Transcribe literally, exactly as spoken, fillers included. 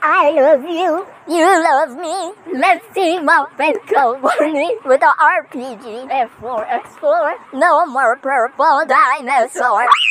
I love you, you love me. Let's team up and go me with the R P G. F four X four, no more purple dinosaur.